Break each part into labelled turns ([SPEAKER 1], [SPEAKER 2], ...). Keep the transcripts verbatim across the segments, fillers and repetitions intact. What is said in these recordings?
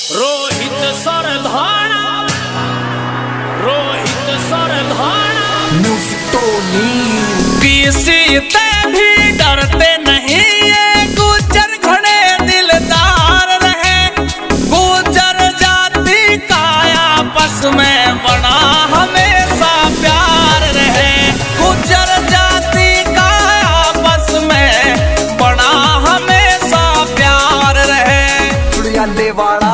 [SPEAKER 1] रोहित सरधाना, रोहित सरधाना किसी ते भी डरते नहीं, ये गुजर घने दिलदार रहे। गुजर जाति का आपस में बना हमेशा प्यार रहे। गुजर जाति का आपस में बना हमेशा प्यार रहे।
[SPEAKER 2] चुड़िया देवाड़ा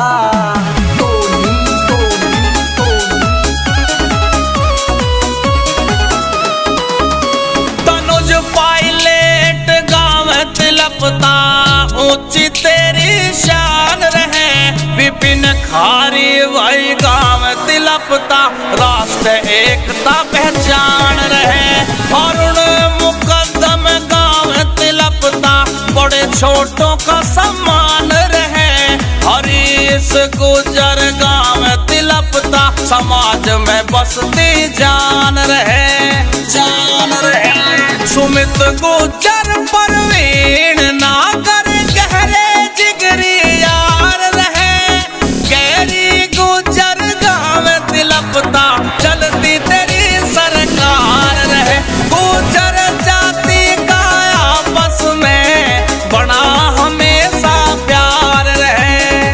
[SPEAKER 1] ऊंची तेरी शान रहे। विपिन खारी वही गाँव तिलपता, राष्ट्र एकता पहचान रहे। अरुण मुकदम गाँव तिलपता, बड़े छोटों का सम्मान रहे। हरीश गुजर गाँव तिलपता, समाज में बसती जान रहे, जान रहे। सुमित गुजर परवीन नागर गहरे जिगरी यार रहे। गहरी गुजर गाँव तिलपता, चलती तेरी सरकार रहे। गुजर जाति का आपस में बना हमेशा प्यार रहे।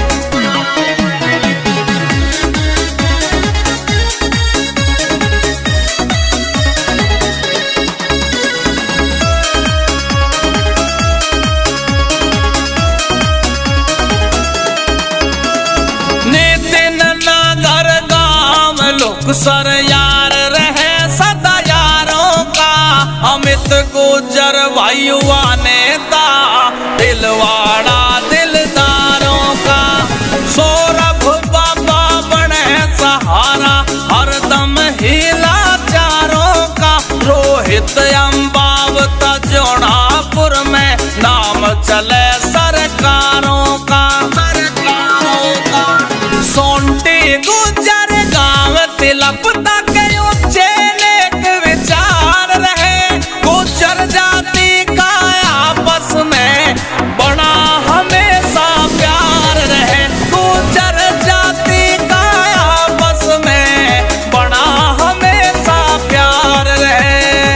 [SPEAKER 1] सर यार रहे सदा यारों का। अमित गुजर वायुआ नेता, दिलवाड़ा दिलदारों का। सौरभ बाबा बने सहारा, हरदम हिला चारों का। रोहित अम्बावता जोनापुर में, नाम चले सरकारों का, सरकारों का। सोंटी गुजर तिलपता के ऊंचे नेक विचार रहे। गुजर जाति का आपस में बना हमेशा प्यार रहे। गुजर जाति का आपस में बना हमेशा प्यार रहे।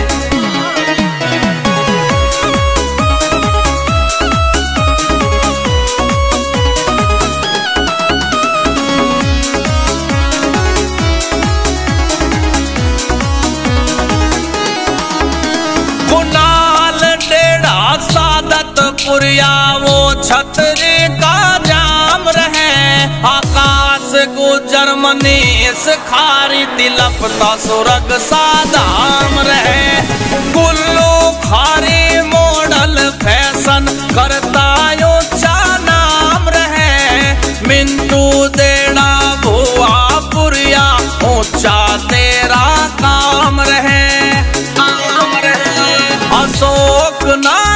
[SPEAKER 1] पुरिया वो छतरी का जाम रहे। आकाश गुजर मनीष खारी, तिलपता सुरग सादाम रहे। गुल्लू खारी मॉडल फैशन करता ऊंचा नाम रहे। मिंटू देड़ा भुआ पुरिया, ऊंचा तेरा काम रहे, काम रहे। अशोक ना